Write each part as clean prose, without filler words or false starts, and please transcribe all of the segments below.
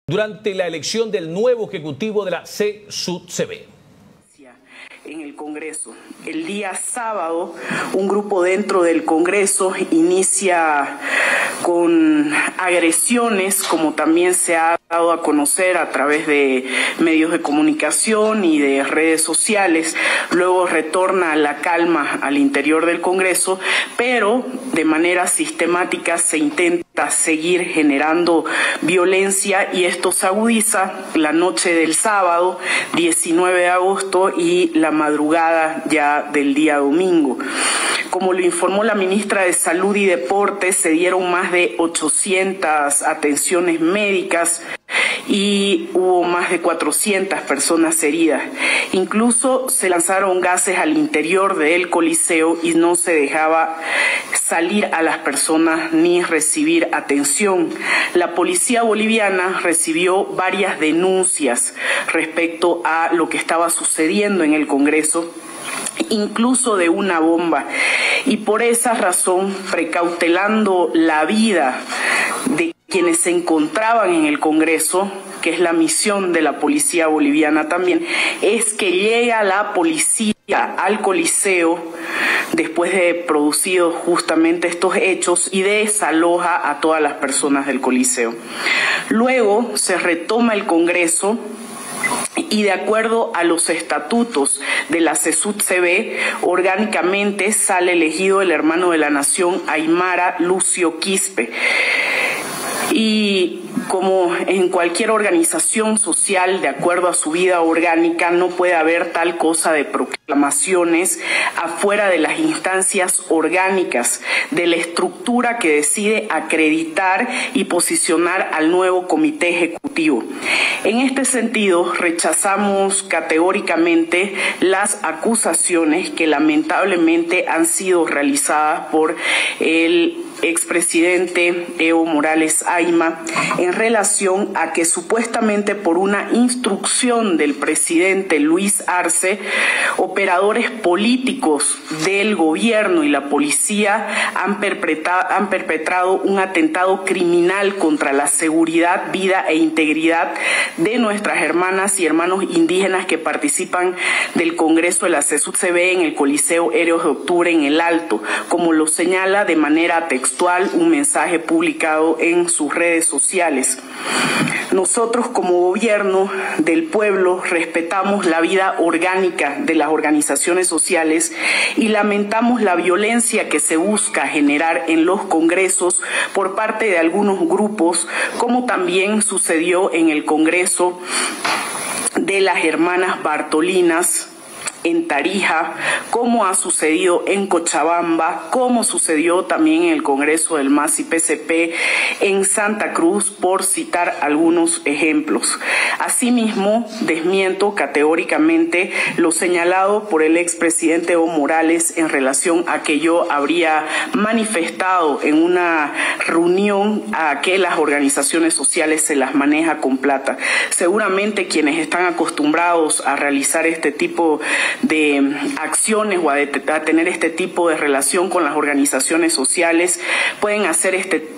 durante la elección del nuevo ejecutivo de la CSUTCB. En el Congreso. El día sábado, un grupo dentro del Congreso inicia con agresiones, como también se ha dado a conocer a través de medios de comunicación y de redes sociales. Luego retorna la calma al interior del Congreso, pero de manera sistemática se intenta seguir generando violencia y esto se agudiza la noche del sábado 19 de agosto y la madrugada ya del día domingo. Como lo informó la ministra de Salud y Deportes, se dieron más de 800 atenciones médicas y hubo más de 400 personas heridas. Incluso se lanzaron gases al interior del Coliseo y no se dejaba salir a las personas ni recibir atención. La policía boliviana recibió varias denuncias respecto a lo que estaba sucediendo en el Congreso, incluso de una bomba, y por esa razón, precautelando la vida de quienes se encontraban en el Congreso, que es la misión de la policía boliviana también, es que llega la policía al Coliseo después de producidos justamente estos hechos y desaloja a todas las personas del Coliseo. Luego se retoma el Congreso y de acuerdo a los estatutos de la CSUTCB, orgánicamente sale elegido el hermano de la nación Aymara Lucio Quispe. Y como en cualquier organización social, de acuerdo a su vida orgánica, no puede haber tal cosa de proclamaciones afuera de las instancias orgánicas, de la estructura que decide acreditar y posicionar al nuevo comité ejecutivo. En este sentido, rechazamos categóricamente las acusaciones que lamentablemente han sido realizadas por el expresidente Evo Morales Ayma en relación a que supuestamente por una instrucción del presidente Luis Arce, operadores políticos del gobierno y la policía han perpetrado un atentado criminal contra la seguridad, vida e integridad de nuestras hermanas y hermanos indígenas que participan del Congreso de la CSUTCB en el Coliseo Héroes de Octubre en el Alto, como lo señala de manera textual un mensaje publicado en sus redes sociales. Nosotros como gobierno del pueblo respetamos la vida orgánica de las organizaciones sociales y lamentamos la violencia que se busca generar en los congresos por parte de algunos grupos, como también sucedió en el Congreso de las Hermanas Bartolinas en Tarija, como ha sucedido en Cochabamba, como sucedió también en el Congreso del MAS y PCP en Santa Cruz, por citar algunos ejemplos. Asimismo, desmiento categóricamente lo señalado por el expresidente Evo Morales en relación a que yo habría manifestado en una reunión a que las organizaciones sociales se las maneja con plata. Seguramente quienes están acostumbrados a realizar este tipo de acciones o a tener este tipo de relación con las organizaciones sociales pueden hacer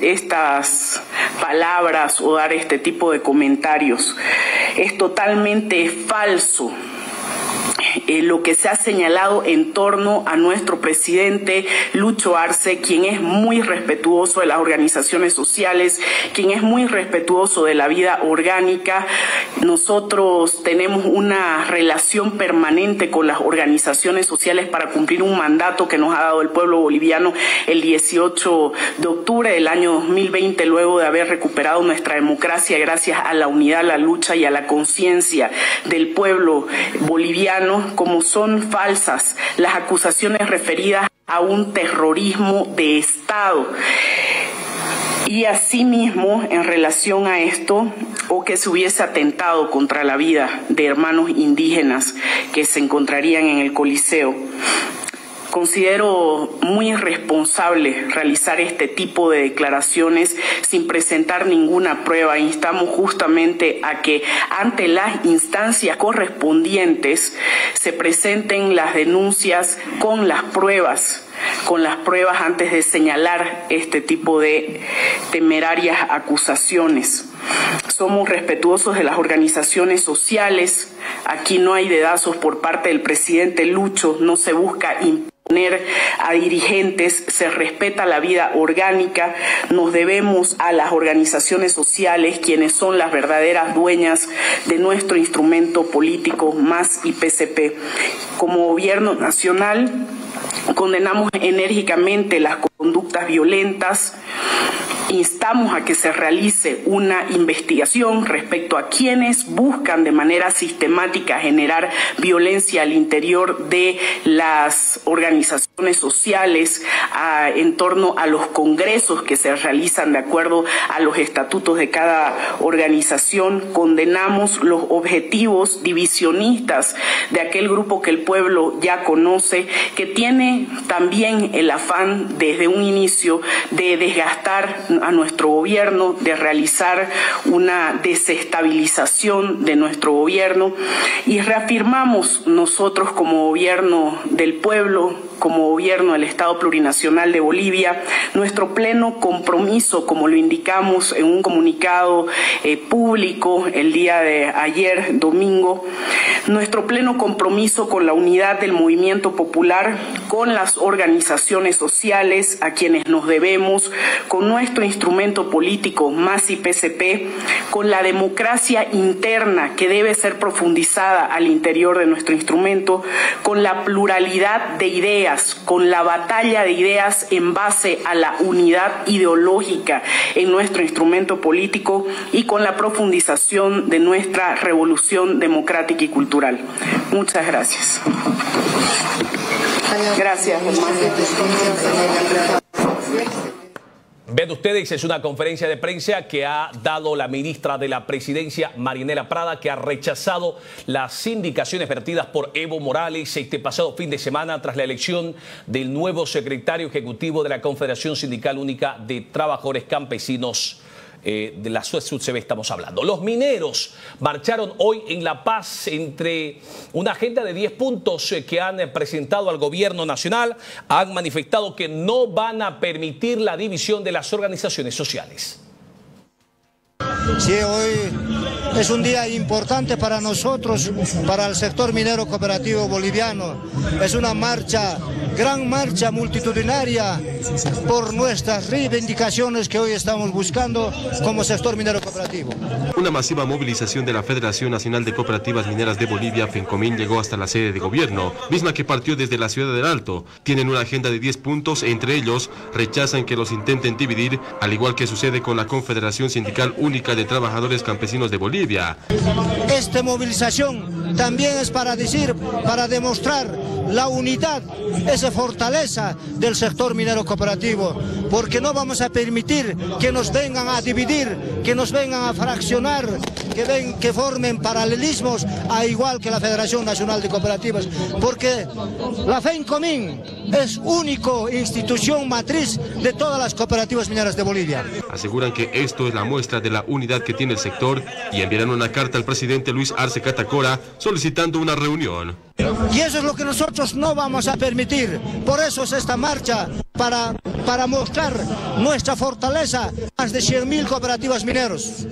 estas palabras o dar este tipo de comentarios. Es totalmente falso lo que se ha señalado en torno a nuestro presidente Lucho Arce, quien es muy respetuoso de las organizaciones sociales, quien es muy respetuoso de la vida orgánica. Nosotros tenemos una relación permanente con las organizaciones sociales para cumplir un mandato que nos ha dado el pueblo boliviano el 18 de octubre del año 2020, luego de haber recuperado nuestra democracia gracias a la unidad, la lucha y a la conciencia del pueblo boliviano. Como son falsas las acusaciones referidas a un terrorismo de Estado. Y asimismo, en relación a esto, o que se hubiese atentado contra la vida de hermanos indígenas que se encontrarían en el Coliseo. Considero muy irresponsable realizar este tipo de declaraciones sin presentar ninguna prueba. Instamos justamente a que ante las instancias correspondientes se presenten las denuncias con las pruebas antes de señalar este tipo de temerarias acusaciones. somos respetuosos de las organizaciones sociales. Aquí no hay dedazos por parte del presidente Lucho, no se busca imponer a dirigentes, se respeta la vida orgánica, nos debemos a las organizaciones sociales, quienes son las verdaderas dueñas de nuestro instrumento político, MAS y PCP. Como gobierno nacional, condenamos enérgicamente las conductas violentas. Instamos a que se realice una investigación respecto a quienes buscan de manera sistemática generar violencia al interior de las organizaciones sociales en torno a los congresos que se realizan de acuerdo a los estatutos de cada organización. Condenamos los objetivos divisionistas de aquel grupo que el pueblo ya conoce, que tiene también el afán desde un inicio de desgastar a nuestro gobierno, de realizar una desestabilización de nuestro gobierno, y reafirmamos nosotros como gobierno del pueblo, como gobierno del Estado Plurinacional de Bolivia, nuestro pleno compromiso, como lo indicamos en un comunicado público el día de ayer, domingo, nuestro pleno compromiso con la unidad del movimiento popular, con las organizaciones sociales a quienes nos debemos, con nuestro instrumento político MAS y PCP, con la democracia interna que debe ser profundizada al interior de nuestro instrumento, con la pluralidad de ideas, con la batalla de ideas en base a la unidad ideológica en nuestro instrumento político y con la profundización de nuestra revolución democrática y cultural. Muchas gracias. Gracias, Ven ustedes, es una conferencia de prensa que ha dado la ministra de la Presidencia, Marianela Prada, que ha rechazado las indicaciones vertidas por Evo Morales este pasado fin de semana tras la elección del nuevo secretario ejecutivo de la Confederación Sindical Única de Trabajadores Campesinos. De la SUTCB estamos hablando. Los mineros marcharon hoy en La Paz entre una agenda de 10 puntos que han presentado al gobierno nacional. Han manifestado que no van a permitir la división de las organizaciones sociales. Sí, hoy es un día importante para nosotros, para el sector minero cooperativo boliviano. Es una marcha, gran marcha multitudinaria por nuestras reivindicaciones que hoy estamos buscando como sector minero cooperativo. Una masiva movilización de la Federación Nacional de Cooperativas Mineras de Bolivia, FENCOMIN, llegó hasta la sede de gobierno, misma que partió desde la ciudad del Alto. Tienen una agenda de 10 puntos, entre ellos rechazan que los intenten dividir, al igual que sucede con la Confederación Sindical Única de Trabajadores Campesinos de Bolivia. Esta movilización también es para demostrar la unidad, esa fortaleza del sector minero cooperativo, porque no vamos a permitir que nos vengan a dividir, que nos vengan a fraccionar, que formen paralelismos, a igual que la Federación Nacional de Cooperativas, porque la FENCOMIN es única institución matriz de todas las cooperativas mineras de Bolivia. Aseguran que esto es la muestra de la unidad que tiene el sector y enviarán una carta al presidente Luis Arce Catacora solicitando una reunión. Y eso es lo que nosotros no vamos a permitir. Por eso es esta marcha, para mostrar nuestra fortaleza. Más de 100.000 cooperativas mineros.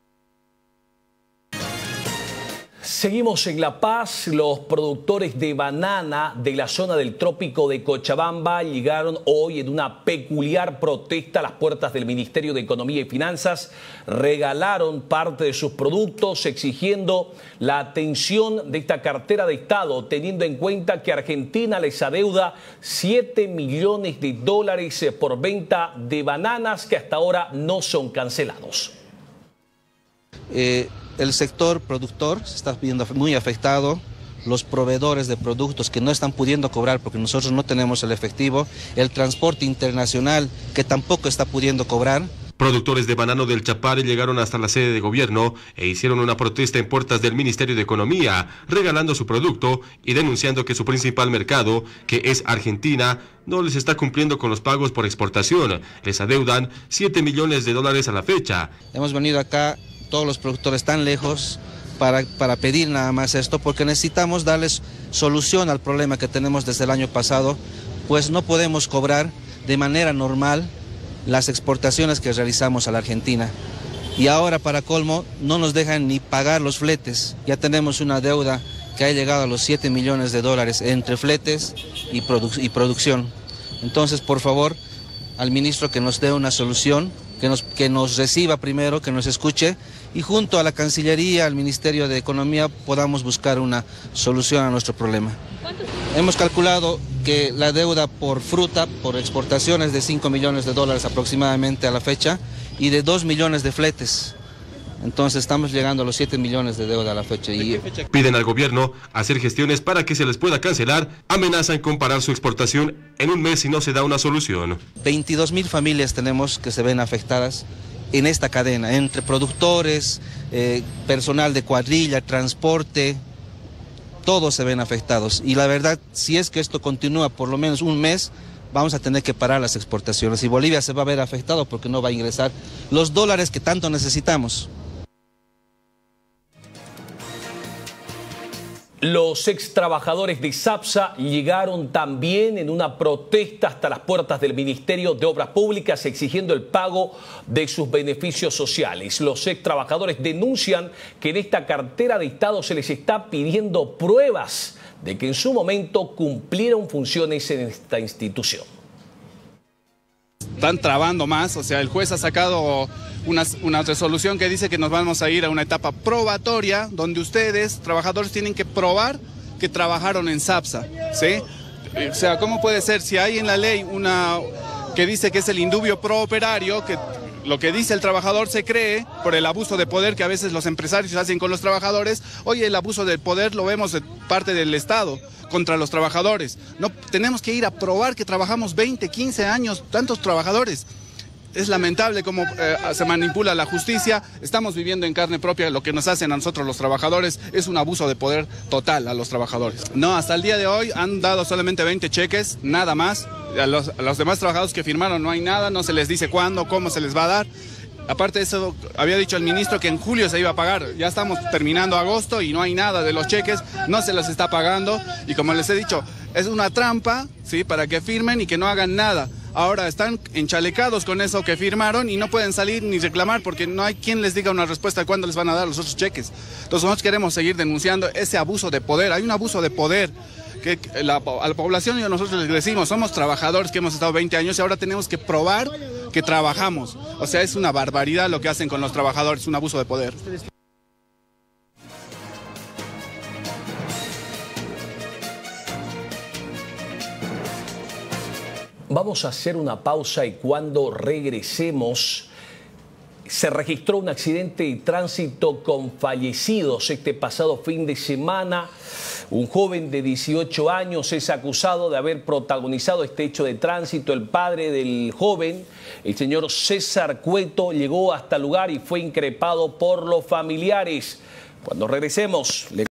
Seguimos en La Paz. Los productores de banana de la zona del trópico de Cochabamba llegaron hoy en una peculiar protesta a las puertas del Ministerio de Economía y Finanzas. Regalaron parte de sus productos exigiendo la atención de esta cartera de Estado, teniendo en cuenta que Argentina les adeuda $7 millones por venta de bananas que hasta ahora no son cancelados. El sector productor se está viendo muy afectado, los proveedores de productos que no están pudiendo cobrar porque nosotros no tenemos el efectivo, el transporte internacional que tampoco está pudiendo cobrar. Productores de banano del Chapare llegaron hasta la sede de gobierno e hicieron una protesta en puertas del Ministerio de Economía, regalando su producto y denunciando que su principal mercado, que es Argentina, no les está cumpliendo con los pagos por exportación. Les adeudan $7 millones a la fecha. Hemos venido acá, todos los productores tan lejos, para pedir nada más esto, porque necesitamos darles solución al problema que tenemos desde el año pasado, pues no podemos cobrar de manera normal las exportaciones que realizamos a la Argentina. Y ahora, para colmo, no nos dejan ni pagar los fletes. Ya tenemos una deuda que ha llegado a los 7 millones de dólares entre fletes y producción. Entonces, por favor, al ministro que nos dé una solución, que nos reciba primero, que nos escuche, y junto a la Cancillería, al Ministerio de Economía, podamos buscar una solución a nuestro problema. Hemos calculado que la deuda por fruta, por exportaciones, de 5 millones de dólares aproximadamente a la fecha, y de 2 millones de fletes. Entonces estamos llegando a los 7 millones de deuda a la fecha. Piden al gobierno hacer gestiones para que se les pueda cancelar. Amenazan con parar su exportación en un mes si no se da una solución. 22.000 familias tenemos que se ven afectadas en esta cadena, entre productores, personal de cuadrilla, transporte, todos se ven afectados. Y la verdad, si es que esto continúa por lo menos un mes, vamos a tener que parar las exportaciones y Bolivia se va a ver afectado porque no va a ingresar los dólares que tanto necesitamos. Los ex trabajadores de SAPSA llegaron también en una protesta hasta las puertas del Ministerio de Obras Públicas exigiendo el pago de sus beneficios sociales. Los ex trabajadores denuncian que en esta cartera de Estado se les está pidiendo pruebas de que en su momento cumplieron funciones en esta institución. Están trabando más, o sea, el juez ha sacado una resolución que dice que nos vamos a ir a una etapa probatoria donde ustedes, trabajadores, tienen que probar que trabajaron en SAPSA, ¿sí? O sea, ¿cómo puede ser si hay en la ley una que dice que es el indubio pro operario, que lo que dice el trabajador se cree por el abuso de poder que a veces los empresarios hacen con los trabajadores? Oye, el abuso del poder lo vemos de parte del Estado contra los trabajadores. No, tenemos que ir a probar que trabajamos 20, 15 años, tantos trabajadores. Es lamentable cómo se manipula la justicia. Estamos viviendo en carne propia lo que nos hacen a nosotros los trabajadores. Es un abuso de poder total a los trabajadores. No, hasta el día de hoy han dado solamente 20 cheques, nada más. A los demás trabajadores que firmaron no hay nada, no se les dice cuándo, cómo se les va a dar. Aparte de eso, había dicho el ministro que en julio se iba a pagar. Ya estamos terminando agosto y no hay nada de los cheques, no se los está pagando. Y como les he dicho, es una trampa, ¿sí?, para que firmen y que no hagan nada. Ahora están enchalecados con eso que firmaron y no pueden salir ni reclamar porque no hay quien les diga una respuesta de cuándo les van a dar los otros cheques. Entonces nosotros queremos seguir denunciando ese abuso de poder. Hay un abuso de poder que a la población y a nosotros les decimos, somos trabajadores que hemos estado 20 años y ahora tenemos que probar que trabajamos. O sea, es una barbaridad lo que hacen con los trabajadores, un abuso de poder. Vamos a hacer una pausa y cuando regresemos se registró un accidente de tránsito con fallecidos este pasado fin de semana. Un joven de 18 años es acusado de haber protagonizado este hecho de tránsito. El padre del joven, el señor César Cueto, llegó hasta el lugar y fue increpado por los familiares. Cuando regresemos...